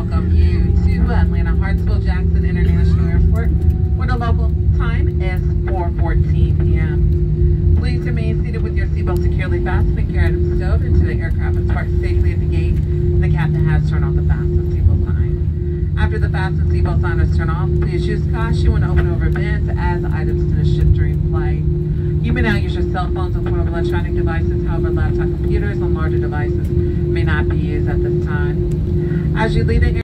welcome you to Atlanta Hartsfield-Jackson International Airport, where the local time is 4:14 p.m. Please remain seated with your seatbelt securely fastened and carry items stowed into the aircraft and parked safely at the gate. The captain has turned off the fasten seatbelt sign. After the fasten seatbelt sign is turned off, please use caution when opening over bins as items to the ship during flight. You may now use your cell phones or portable electronic devices. However, laptop computers and larger devices may not be used at this time. As you leave the